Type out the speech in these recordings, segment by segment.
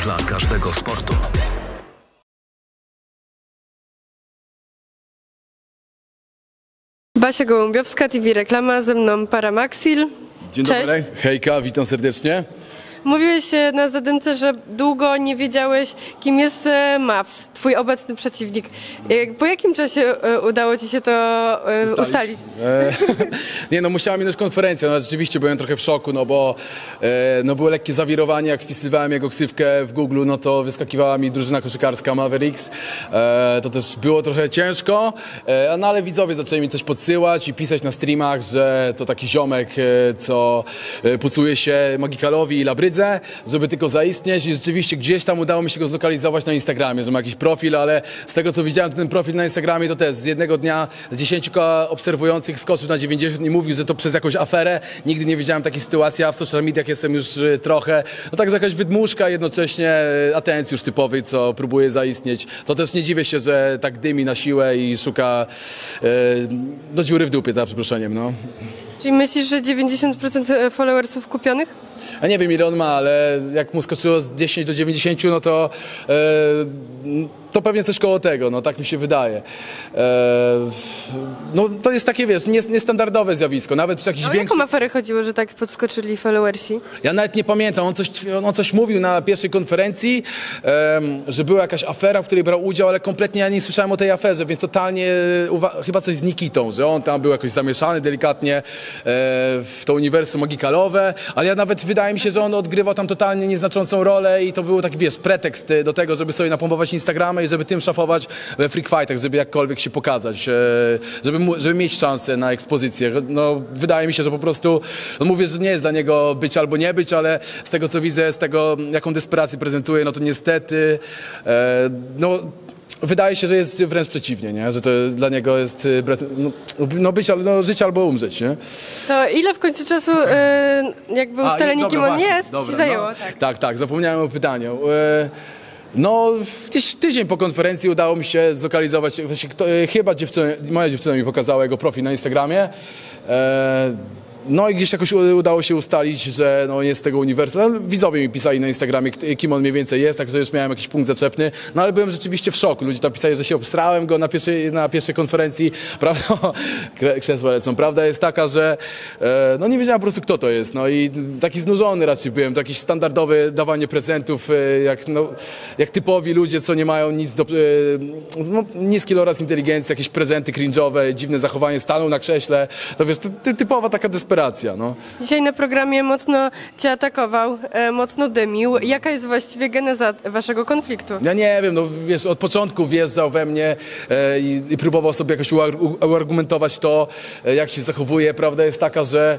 dla każdego sportu. Basia Gołębiowska, TV Reklama, ze mną Paramaxil. Dzień Cześć. dobry, hejka, witam serdecznie. Mówiłeś na zadymce, że długo nie wiedziałeś, kim jest Mavs, twój obecny przeciwnik. Po jakim czasie udało ci się to ustalić? Nie no, musiała minąć konferencję, no rzeczywiście byłem trochę w szoku, no bo no było lekkie zawirowanie, jak wpisywałem jego ksywkę w Google, no to wyskakiwała mi drużyna koszykarska Mavericks. To też było trochę ciężko, no ale widzowie zaczęli mi coś podsyłać i pisać na streamach, że to taki ziomek, co pucuje się Magikalowi i Labrydze, żeby tylko zaistnieć, i rzeczywiście gdzieś tam udało mi się go zlokalizować na Instagramie, że ma jakiś profil, ale z tego co widziałem, to ten profil na Instagramie to też z jednego dnia z 10 obserwujących skoczył na 90 i mówił, że to przez jakąś aferę. Nigdy nie widziałem takiej sytuacji, a w social mediach jestem już trochę, no także jakaś wydmuszka, jednocześnie atencjusz typowy, co próbuje zaistnieć. To też nie dziwię się, że tak dymi na siłę i szuka do dziury w dupie, za przeproszeniem, no. Czyli myślisz, że 90% followersów kupionych? Ja nie wiem, ile on ma, ale jak mu skoczyło z 10 do 90, no to to pewnie coś koło tego, no tak mi się wydaje. No to jest takie, wiesz, niestandardowe zjawisko, nawet przy jakichś O większych... jaką aferę chodziło, że tak podskoczyli followersi? Ja nawet nie pamiętam, on coś mówił na pierwszej konferencji, że była jakaś afera, w której brał udział, ale kompletnie ja nie słyszałem o tej aferze, więc totalnie chyba coś z Nikitą, że on tam był jakoś zamieszany delikatnie w to uniwersum magikalowe, ale ja nawet wydaje mi się, że on odgrywał tam totalnie nieznaczącą rolę i to był taki, wiesz, pretekst do tego, żeby sobie napompować Instagramy i żeby tym szafować we freak fightach, żeby jakkolwiek się pokazać, żeby mieć szansę na ekspozycję. No, wydaje mi się, że po prostu, on mówi, że nie jest dla niego być albo nie być, ale z tego co widzę, z tego jaką desperację prezentuje, no to niestety, no wydaje się, że jest wręcz przeciwnie, nie? Że to dla niego jest żyć albo umrzeć, nie? To ile w końcu czasu jakby ustalenie, kim on jest, ci zajęło? No, tak, zapomniałem o pytaniu. No, gdzieś tydzień po konferencji udało mi się zlokalizować, chyba moja dziewczyna mi pokazała jego profil na Instagramie. No i gdzieś jakoś udało się ustalić, że no jest z tego uniwersum. Widzowie mi pisali na Instagramie, kim on mniej więcej jest, także już miałem jakiś punkt zaczepny. No ale byłem rzeczywiście w szoku. Ludzie tam pisali, że się obsrałem go na pierwszej konferencji. Prawda? Krzesła lecą. Prawda jest taka, że no nie wiedziałem po prostu, kto to jest. No i taki znużony raczej byłem. To jakieś standardowe dawanie prezentów, jak typowi ludzie, co nie mają nic do... niski oraz inteligencji, jakieś prezenty cringe'owe, dziwne zachowanie, stanął na krześle. To wiesz, typowa taka desperacja. No. Dzisiaj na programie mocno cię atakował, mocno dymił. Jaka jest właściwie geneza waszego konfliktu? Ja nie wiem, no wiesz, od początku wjeżdżał we mnie i próbował sobie jakoś uargumentować to, jak się zachowuje. Prawda jest taka, że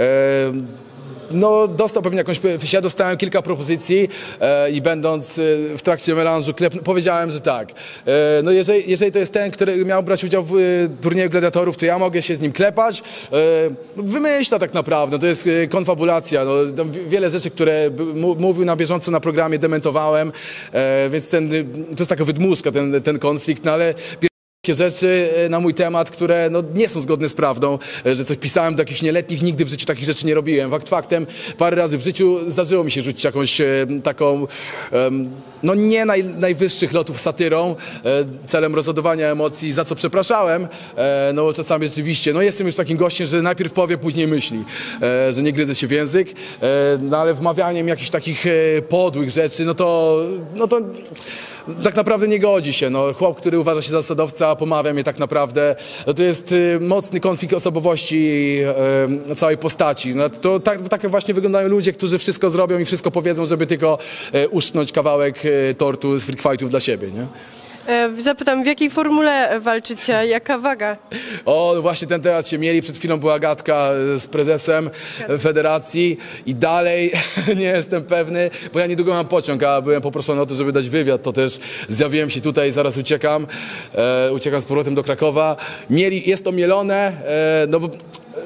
no, dostał pewnie jakąś... Ja dostałem kilka propozycji i będąc w trakcie melanżu powiedziałem, że tak. No jeżeli to jest ten, który miał brać udział w turnieju gladiatorów, to ja mogę się z nim klepać. Wymyśla tak naprawdę, to jest konfabulacja. No, wiele rzeczy, które mówił na bieżąco na programie, dementowałem, więc to jest taka wydmuszka, ten konflikt, no ale... rzeczy na mój temat, które no, nie są zgodne z prawdą, że coś pisałem do jakichś nieletnich, nigdy w życiu takich rzeczy nie robiłem. Faktem, parę razy w życiu zdarzyło mi się rzucić jakąś taką, no nie najwyższych lotów satyrą, celem rozładowania emocji, za co przepraszałem, no czasami rzeczywiście, no jestem już takim gościem, że najpierw powie, później myśli, że nie gryzę się w język, no ale wmawianiem jakichś takich podłych rzeczy, no to tak naprawdę nie godzi się. No, chłop, który uważa się za zasadowca, pomawia mnie tak naprawdę. No, to jest mocny konflikt osobowości całej postaci. No, to tak właśnie wyglądają ludzie, którzy wszystko zrobią i wszystko powiedzą, żeby tylko uszczknąć kawałek tortu z freak fightów dla siebie, nie? Zapytam, w jakiej formule walczycie? Jaka waga? O, no właśnie ten temat się mieli. Przed chwilą była gadka z prezesem federacji i dalej nie jestem pewny, bo ja niedługo mam pociąg, a byłem poproszony o to, żeby dać wywiad. To też zjawiłem się tutaj, zaraz uciekam. Uciekam z powrotem do Krakowa. Jest to mielone, no bo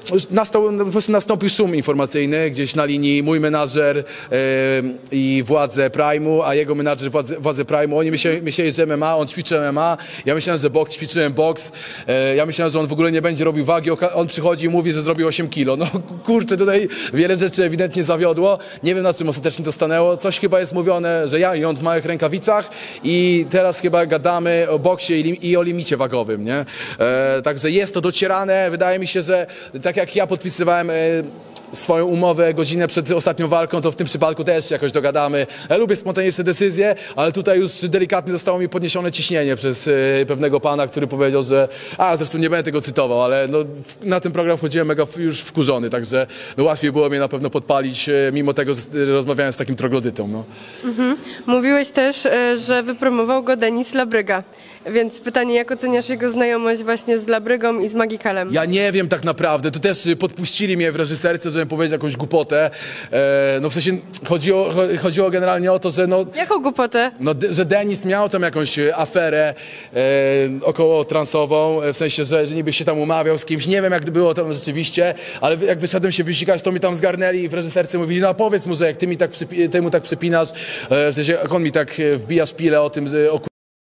po prostu nastąpił szum informacyjny gdzieś na linii mój menadżer i władze Prime'u, a jego menadżer władze Prime'u. Oni myśleli, że MMA, on ćwiczy MMA, ja myślałem, że boks, ćwiczyłem boks, ja myślałem, że on w ogóle nie będzie robił wagi, on przychodzi i mówi, że zrobił 8 kilo. No kurczę, tutaj wiele rzeczy ewidentnie zawiodło, nie wiem na czym ostatecznie to stanęło, coś chyba jest mówione, że ja i on w małych rękawicach i teraz chyba gadamy o boksie i o limicie wagowym, nie? Także jest to docierane, wydaje mi się, że tak jak ja podpisywałem swoją umowę godzinę przed ostatnią walką, to w tym przypadku też się jakoś dogadamy. Ja lubię spontaniczne decyzje, ale tutaj już delikatnie zostało mi podniesione ciśnienie przez pewnego pana, który powiedział, że zresztą nie będę tego cytował, ale no, na ten program wchodziłem mega już wkurzony, także no, łatwiej było mnie na pewno podpalić, mimo tego, że rozmawiałem z takim troglodytą. No. Mówiłeś też, że wypromował go Denis Labryga, więc pytanie, jak oceniasz jego znajomość właśnie z Labrygą i z Magikalem? Ja nie wiem tak naprawdę, to też podpuścili mnie w reżyserce, żebym powiedział jakąś głupotę. No w sensie chodziło generalnie o to, że no... Jaką głupotę? No, że Denis miał tam jakąś aferę około transową, w sensie, że niby się tam umawiał z kimś, nie wiem jak było tam rzeczywiście, ale jak wyszedłem się wysikać, to mi tam zgarnęli i w reżyserce mówili, no powiedz mu, że jak ty mi tak temu tak przypinasz, w sensie jak on mi tak wbija szpilę o tym, że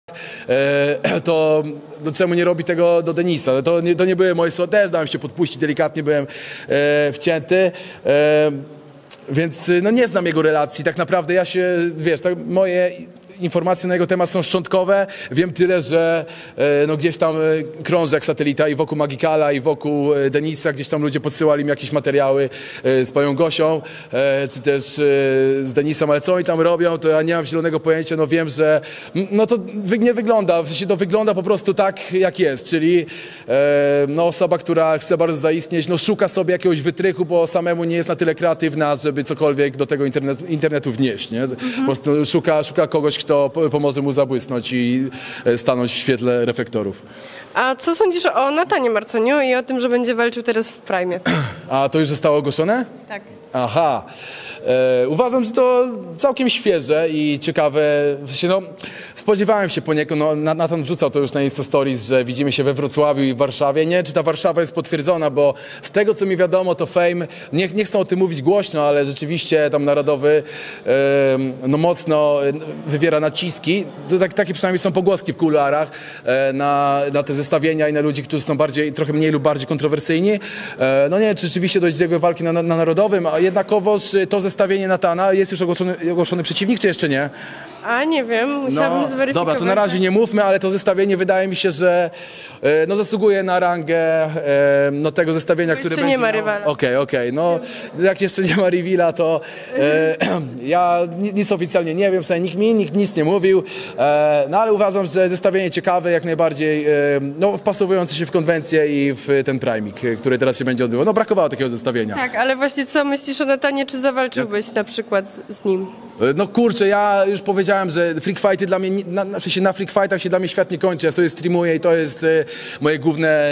to czemu nie robi tego do Denisa? To nie były moje słowa, też dałem się podpuścić, delikatnie byłem wcięty. Więc no nie znam jego relacji, tak naprawdę ja się, wiesz, tak moje informacje na jego temat są szczątkowe, wiem tyle, że no gdzieś tam krąży jak satelita i wokół Magikala i wokół Denisa, gdzieś tam ludzie podsyłali mi jakieś materiały z panią Gosią, czy też z Denisem, ale co oni tam robią, to ja nie mam zielonego pojęcia, no wiem, że no to nie wygląda, w sensie to wygląda po prostu tak jak jest, czyli no osoba, która chce bardzo zaistnieć, no szuka sobie jakiegoś wytrychu, bo samemu nie jest na tyle kreatywna, żeby cokolwiek do tego internetu wnieść, nie? Po prostu szuka kogoś, kto pomoże mu zabłysnąć i stanąć w świetle reflektorów. A co sądzisz o Natanie Marconiu i o tym, że będzie walczył teraz w Prime? A to już zostało ogłoszone? Tak. Aha. Uważam, że to całkiem świeże i ciekawe. No, spodziewałem się poniekąd, no, Natan wrzucał to już na Insta Stories, że widzimy się we Wrocławiu i w Warszawie. Nie wiem, czy ta Warszawa jest potwierdzona, bo z tego, co mi wiadomo, to Fame, nie chcą o tym mówić głośno, ale rzeczywiście tam Narodowy no, mocno wywiera naciski. Takie przynajmniej są pogłoski w kuluarach na te zestawienia i na ludzi, którzy są trochę mniej lub bardziej kontrowersyjni. No nie wiem, czy rzeczywiście dojdzie do walki na Narodowym, a jednakowoż to zestawienie Natana, jest już ogłoszony przeciwnik, czy jeszcze nie? A nie wiem, musiałabym zweryfikować. Dobra, to na razie nie mówmy, ale to zestawienie wydaje mi się, że no, zasługuje na rangę no, tego zestawienia, które będzie... Jeszcze nie ma rywala. Okej. No jak jeszcze nie ma rywala, to ja nic oficjalnie nie wiem, w sensie nikt nic nie mówił, no ale uważam, że zestawienie ciekawe, jak najbardziej no, wpasowujące się w konwencję i w ten priming, który teraz się będzie odbywał. No brakowało takiego zestawienia. Tak, ale właśnie co myślisz o Natanie, czy zawalczyłbyś na przykład z nim? No kurczę, ja już powiedziałem, że freak fighty dla mnie, na freak fightach się dla mnie świat nie kończy, ja sobie streamuję i to jest moje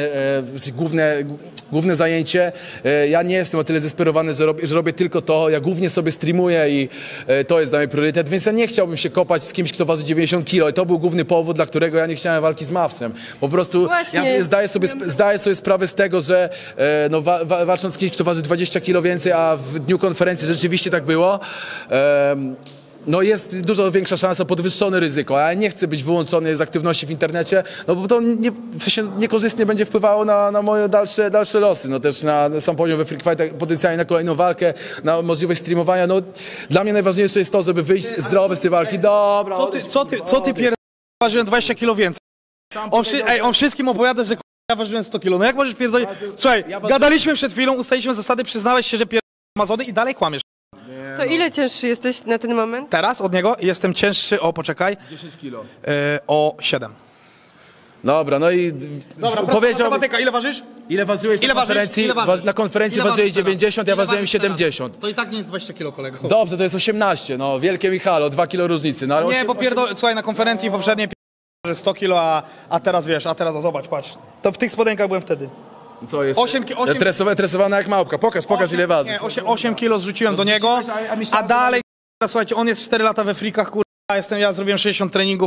główne zajęcie. Ja nie jestem o tyle zdesperowany, że robię tylko to, ja głównie sobie streamuję i to jest dla mnie priorytet, więc ja nie chciałbym się kopać z kimś, kto waży 90 kilo i to był główny powód, dla którego ja nie chciałem walki z Mawsem. Po prostu ja zdaję sobie sprawę z tego, że no, walcząc z kimś, kto waży 20 kilo więcej, a w dniu konferencji rzeczywiście tak było, no jest dużo większa szansa, podwyższone ryzyko, a ja nie chcę być wyłączony z aktywności w internecie, no bo to niekorzystnie będzie wpływało na moje dalsze losy, no też na sam poziom we Freak Fightach, potencjalnie na kolejną walkę, na możliwość streamowania, no dla mnie najważniejsze jest to, żeby wyjść zdrowy z tej walki. Dobra. Co ty pierdolisz? Ważyłem 20 kilo więcej. On wszystkim opowiada, że ja ważyłem 100 kilo. No jak możesz pierdolić? Słuchaj, gadaliśmy przed chwilą, ustaliliśmy zasady, przyznałeś się, że pierdolisz Amazony i dalej kłamiesz. To ile cięższy jesteś na ten moment? Teraz od niego jestem cięższy o, poczekaj, 10 kilo. o 7. Dobra, no i powiedział... Matematyka, ile ważysz? Ile ważyłeś na konferencji? Na konferencji ważyłeś 90, ja ważyłem 70. To i tak nie jest 20 kilo, kolego. Dobrze, to jest 18, no wielkie Michalo, 2 kilo różnicy. No, ale Nie, bo słuchaj, na konferencji poprzedniej że 100 kilo, a teraz wiesz, o zobacz, patrz. To w tych spodenkach byłem wtedy. Co jest? Tresowana jak małpka. Pokaż ile ważysz. Nie, 8 kilo zrzuciłem do niego, a dalej, słuchajcie, on jest 4 lata we frikach, kurwa, ja zrobiłem 60 treningów, kurwa,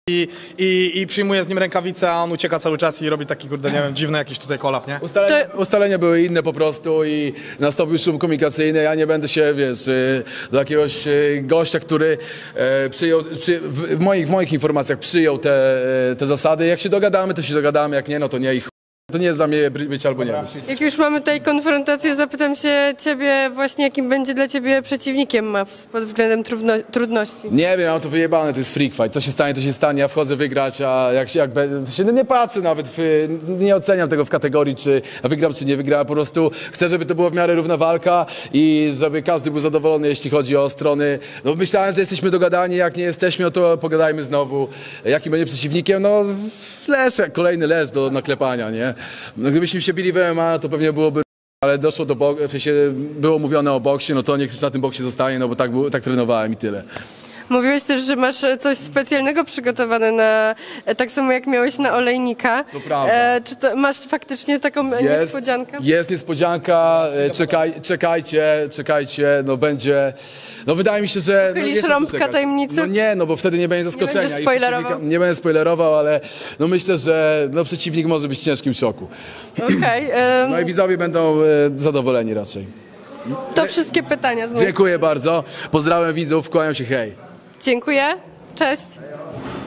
i przyjmuje z nim rękawice, a on ucieka cały czas i robi taki, kurde, nie wiem, dziwny jakiś tutaj kolap, nie? Ustalenia były inne po prostu i nastąpił szum komunikacyjny. Ja nie będę się, wiesz, do jakiegoś gościa, który w moich informacjach przyjął te zasady. Jak się dogadamy, to się dogadamy, jak nie, no to nie. To nie jest dla mnie być albo nie być. Jak już mamy tutaj konfrontację, zapytam się ciebie właśnie, jakim będzie dla ciebie przeciwnikiem Mavs pod względem trudności. Nie wiem, mam to wyjebane, to jest freak fight. Co się stanie, to się stanie. Ja wchodzę wygrać, a nie patrzę nawet, nie oceniam tego w kategorii, czy ja wygram, czy nie wygram. Po prostu chcę, żeby to była w miarę równa walka i żeby każdy był zadowolony, jeśli chodzi o strony. No myślałem, że jesteśmy dogadani, jak nie jesteśmy, no to pogadajmy znowu. Jakim będzie przeciwnikiem? No kolejny lesz do naklepania, nie? No, gdybyśmy się bili w MMA, to pewnie byłoby, ale doszło do w sensie było mówione o boksie, no to niech już na tym boksie zostanie, no bo tak trenowałem i tyle. Mówiłeś też, że masz coś specjalnego przygotowane na, tak samo jak miałeś na Olejnika. To prawda. Czy to masz faktycznie taką niespodziankę? Jest niespodzianka, czekajcie, no będzie, no wydaje mi się, że... Chylisz rąbka tajemnicy? No nie, no bo wtedy nie będzie zaskoczenia. Nie będziesz spoilerował? Nie będę spoilerował, ale no myślę, że no przeciwnik może być w ciężkim szoku. Okej. No i widzowie będą zadowoleni raczej. To wszystkie pytania z mojej Dziękuję bardzo, pozdrawiam widzów, kłaniam się, hej. Dziękuję, cześć.